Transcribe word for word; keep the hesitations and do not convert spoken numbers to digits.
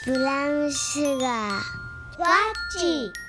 ブラウンシュガー。 タッチ。